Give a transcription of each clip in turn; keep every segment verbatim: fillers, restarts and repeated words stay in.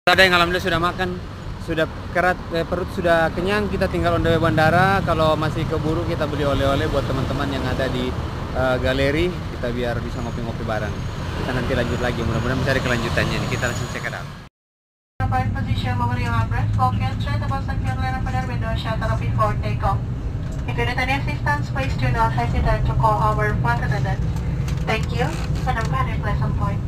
Ada yang alhamdulillah sudah makan, sudah kerat, eh, perut sudah kenyang, kita tinggal on the way bandara. Kalau masih keburu kita beli oleh-oleh buat teman-teman yang ada di uh, galeri, kita biar bisa ngopi-ngopi bareng. Kita nanti lanjut lagi, mudah-mudahan bisa ada kelanjutannya nih. Kita langsung check it out. Position over your breath, focus straight above secure line of the window shutter before takeoff. If you need any assistance, please do not hesitate to call our flight attendant. Thank you, and a very pleasant point.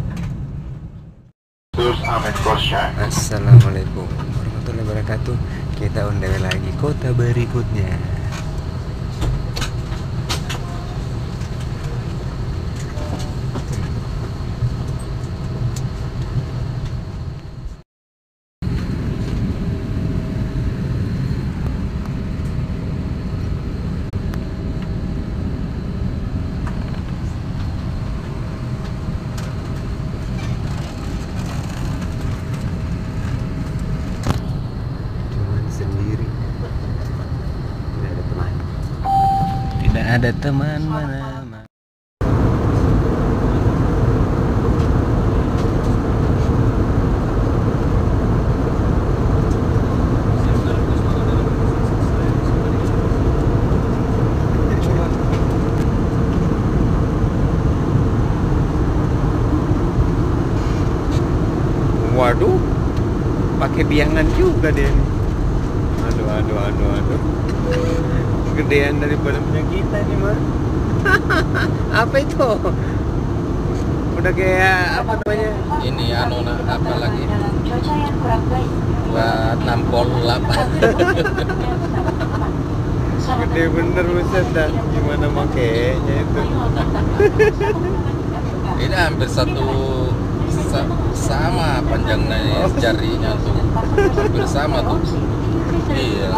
Assalamualaikum warahmatullahi wabarakatuh. Kita on the way lagi kota berikutnya. Ada teman mana? Waduh, pakai biangan juga deh. Aduh, aduh, aduh, aduh. Gedean daripada punya kita nih mah. Apa itu? Udah kayak apa namanya? Ini anu apa lagi? Buat nampol lapa. Gede bener buset dah. Gimana makainya itu? Ini hampir satu sa sama panjangnya jarinya tuh. Hampir sama tuh. Iya.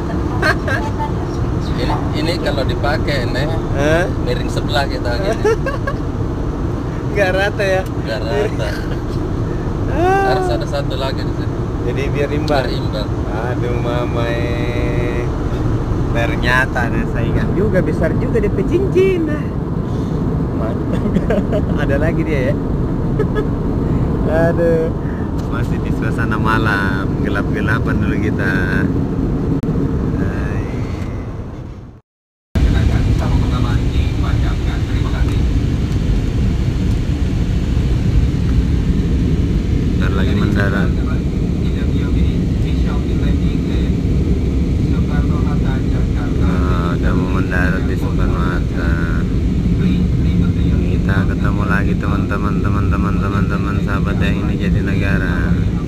Ini, ini kalau dipakai nih, huh? Miring sebelah kita gini. Nggak rata ya? Nggak rata. Ah. Harus ada satu lagi di sini. Jadi biar imbang. Biar imbang. Aduh mama eh. Ternyata ada saingan juga, besar juga D P cincin. Mantap. Ada lagi dia ya. Aduh. Masih di suasana malam, gelap-gelapan dulu kita. Lagi mendarat. Nah, udah mau mendarat di Soekarno-Hatta. Kita ketemu lagi teman-teman, teman-teman, teman-teman sahabat yang ini jadi negara.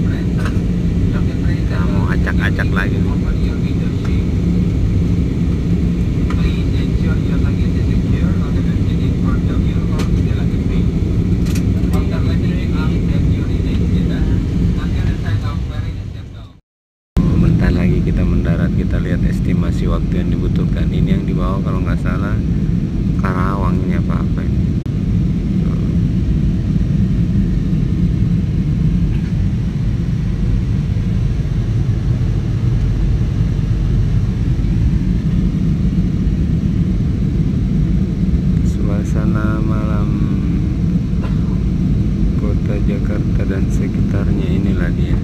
Kita mau acak-acak lagi nih. Kita mendarat, kita lihat estimasi waktu yang dibutuhkan. Ini yang dibawa kalau nggak salah Karawang ini apa-apa ini. Suasana malam kota Jakarta dan sekitarnya, inilah dia.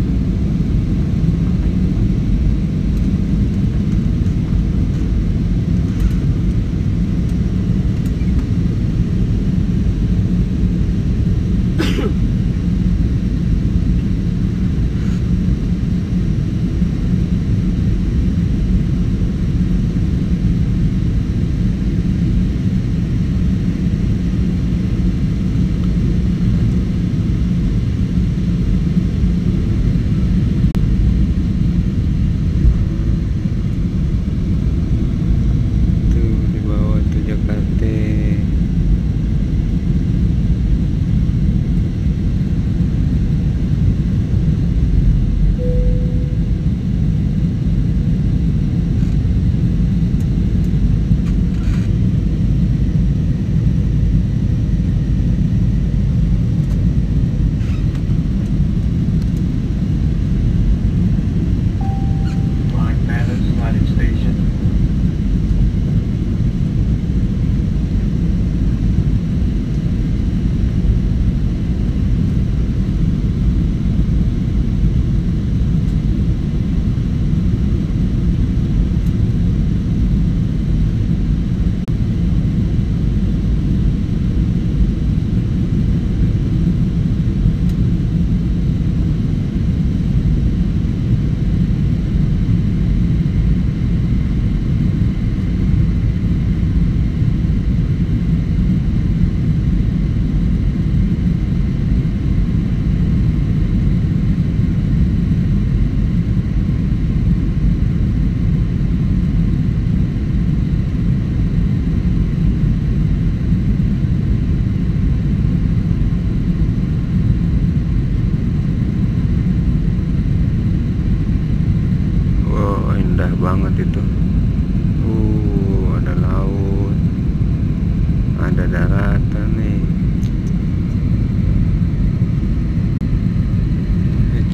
indah banget itu. Uh, ada laut, ada daratan nih. Itu.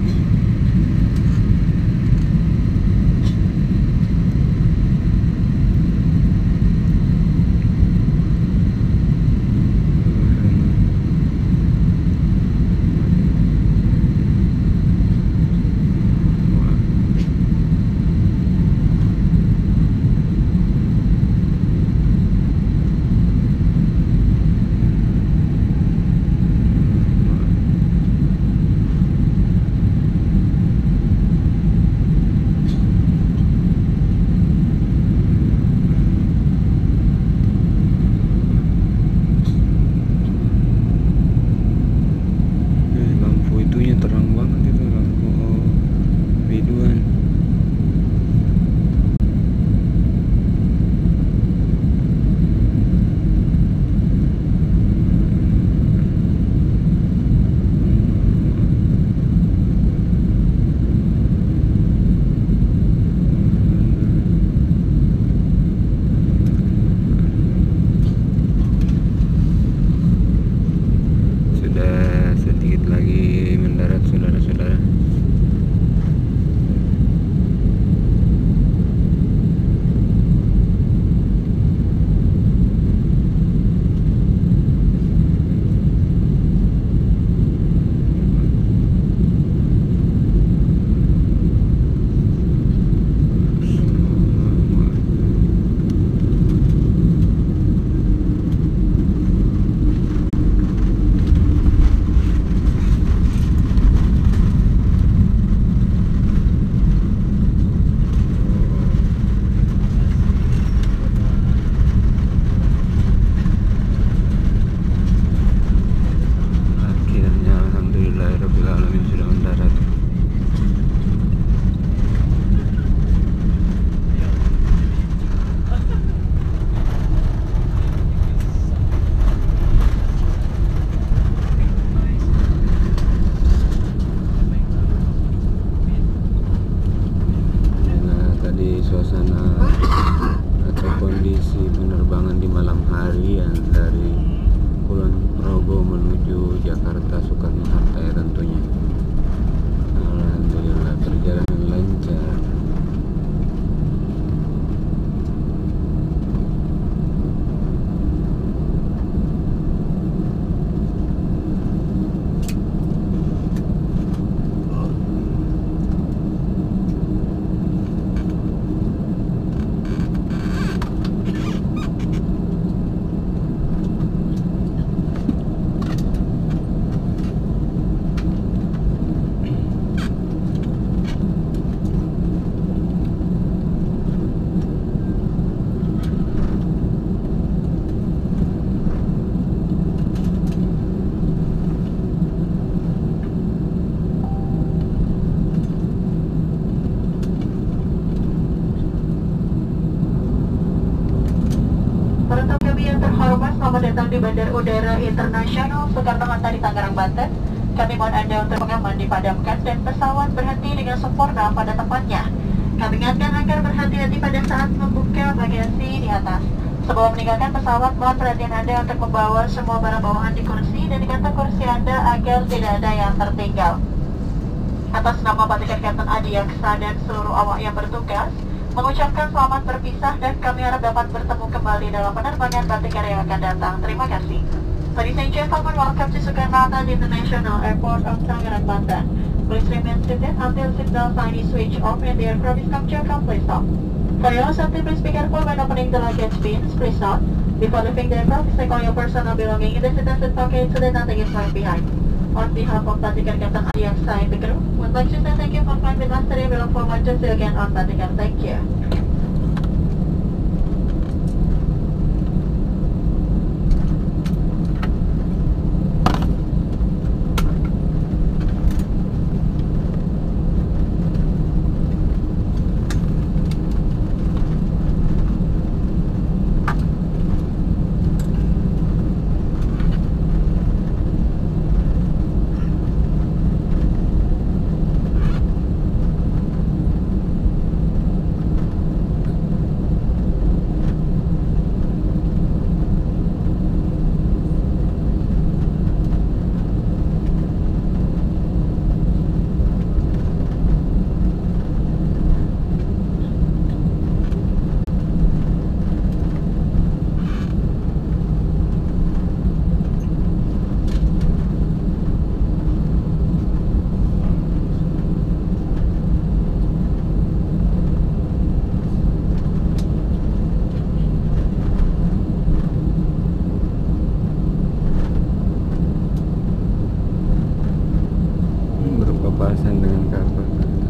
Selamat datang di Bandara Udara Internasional Soekarno-Hatta di Tangerang, Banten. Kami mohon Anda untuk pengaman dipadamkan dan pesawat berhenti dengan sempurna pada tempatnya. Kami ingatkan agar berhati-hati pada saat membuka bagasi di atas. Sebelum meninggalkan pesawat, mohon perhatian Anda untuk membawa semua barang bawaan di kursi dan di kantong kursi Anda agar tidak ada yang tertinggal. Atas nama Batik Kapten Adiaksa dan seluruh awak yang bertugas, mengucapkan selamat berpisah dan kami harap dapat bertemu kembali dalam penerbangan Batik Air yang akan datang. Terima kasih. Ladies and gentlemen, welcome to Soekarno-Hatta International Airport of Tangerang, Banten. Please remain seated until signal sign is switched off and the aircraft is come to a complete stop. For your safety, please be careful when opening the luggage bins. Please note, before leaving the aircraft, check all your personal belongings in the seated pocket so that nothing is left behind. On behalf of Batik Air Kapten Adiaksa and the crew, would like to say thank you for flying with us today. We look forward to see you again on Batik Air. Thank you. dipasang dengan karbon.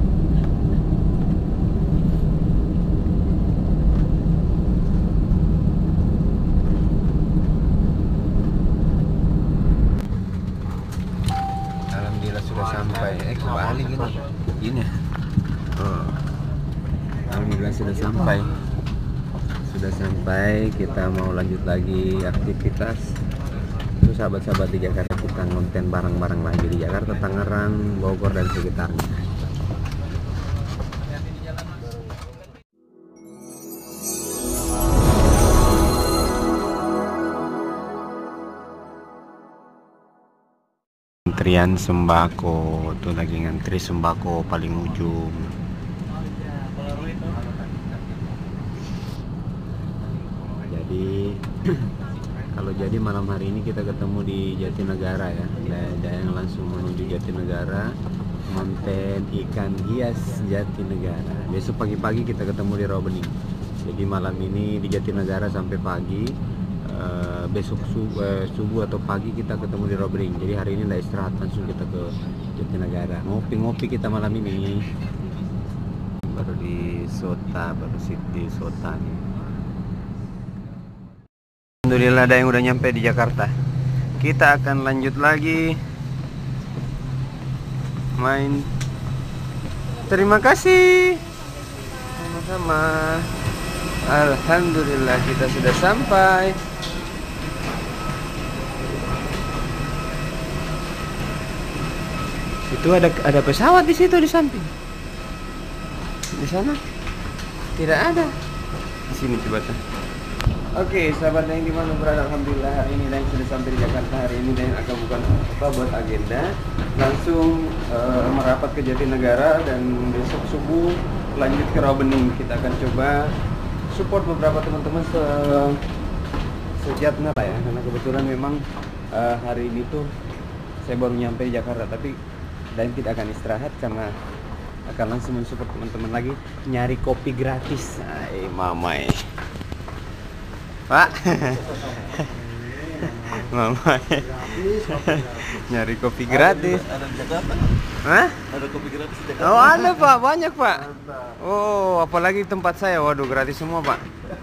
Alhamdulillah sudah sampai. Eh kebalik ini. Gini. Oh. Alhamdulillah sudah sampai. Sudah sampai, kita mau lanjut lagi aktivitas. Terus sahabat-sahabat di Jakarta, kita ngonten barang-barang lagi di Jakarta, Tangerang, Bogor dan sekitarnya. Antrian sembako, tuh lagi ngantri sembako paling ujung. Jadi kalau jadi malam hari ini kita ketemu di Jatinegara ya, dan langsung menuju Jatinegara, Monten Ikan Hias Jatinegara. Besok pagi-pagi kita ketemu di Robening. Jadi malam ini di Jatinegara sampai pagi. Uh, besok subuh, uh, subuh atau pagi kita ketemu di Robening. Jadi hari ini nggak istirahat, langsung kita ke Jatinegara. Ngopi-ngopi kita malam ini. Baru di Sota, baru di Sota nih. Alhamdulillah ada yang udah nyampe di Jakarta. Kita akan lanjut lagi main. Terima kasih. Sama-sama. Alhamdulillah kita sudah sampai. Itu ada ada pesawat di situ di samping. Di sana tidak ada. Di sini coba tuh. Oke, sahabat yang dimana berada, alhamdulillah hari ini Daeng sudah sampai di Jakarta. Hari ini Daeng akan bukan apa buat agenda, langsung uh, merapat ke Jatinegara dan besok subuh lanjut ke Robening. Kita akan coba support beberapa teman-teman se sejatnya lah ya, karena kebetulan memang uh, hari ini tuh saya baru nyampe di Jakarta, tapi Daeng tidak akan istirahat karena akan langsung mensupport teman-teman lagi nyari kopi gratis. Ay, mamai. Pak, mama nyari kopi gratis. Ada di Jakarta? Hah? Ada kopi gratis di Jakarta? Oh ada Pak, banyak Pak. Oh apalagi tempat saya, waduh gratis semua Pak.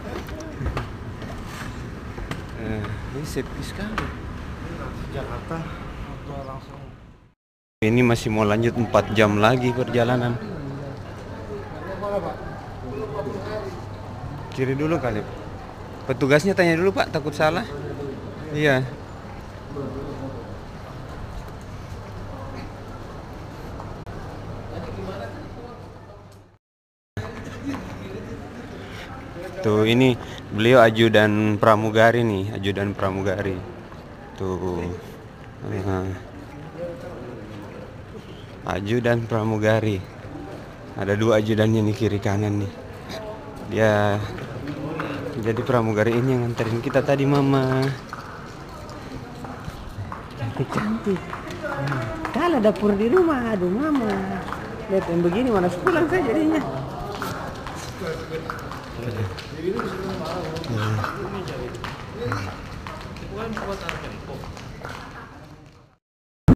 Eh, ini sepi sekali. Jakarta langsung. Ini masih mau lanjut empat jam lagi perjalanan. Kiri dulu kali. Petugasnya tanya dulu Pak, takut salah. Iya. Tuh ini beliau ajudan pramugari nih, ajudan pramugari. Tuh. Nah. Ajudan pramugari. Ada dua ajudannya nih kiri kanan nih. Dia jadi pramugari ini yang nganterin kita tadi Mama. Cantik-cantik. Kalau dapur di rumah, aduh Mama. Lihat yang begini mana pulang saya jadinya.